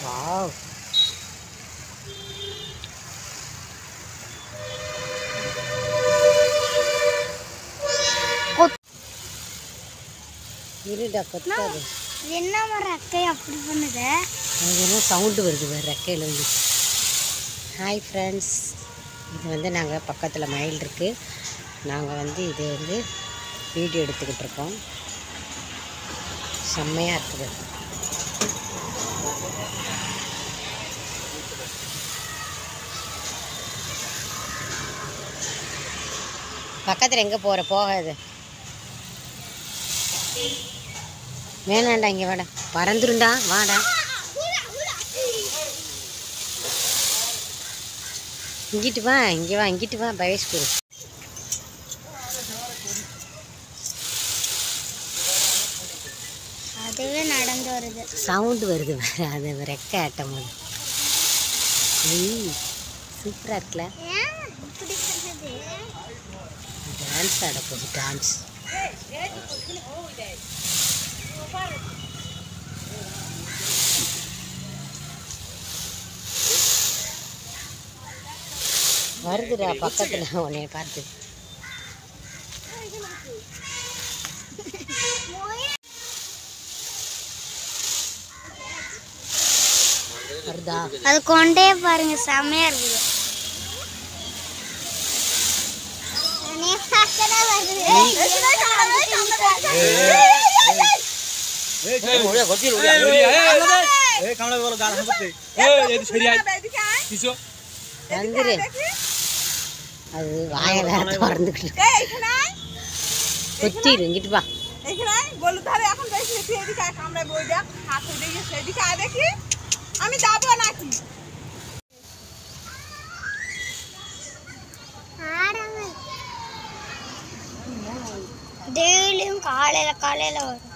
Wow இருடா கொத்தாது என்ன ரெக்கை அப்படி பண்ணுது அது என்ன சவுண்டு வருது வேறு ரெக்கையிலேருந்து. ஹாய் ஃப்ரெண்ட்ஸ், இது வந்து நாங்கள் பக்கத்தில் மயில் இருக்குது. நாங்கள் வந்து இது வந்து வீடியோ எடுத்துக்கிட்டு இருக்கோம். செம்மையாக இருக்குது. பக்கத்தில் எங்கே போகிற போகாது வேணாண்டா, இங்கே வாடா, பறந்துருண்டா, வாடா. இங்கிட்டு வா, இங்கே வா, இங்கிட்டு வா, பயோஸ்கூல். அதுவே நடந்து வருது, சவுண்டு வருது வேறு, அது ரெக்கை ஆட்டம் போது. சூப்பராக இருக்குல்ல. டான்ஸ் ஆட போகுது, டான்ஸ். வருதுடா பக்கத்தில் உன்னைய பார்த்து. வருதா? அது கொண்டே பாருங்க, செம்மையா இருக்குது. வந்துரு, அது வாயில திறந்துக்கிட்டு கொத்திரு. இங்கிட்டு வா. আমি যাবো নাকি டெய்லியும் காலையில வரும்.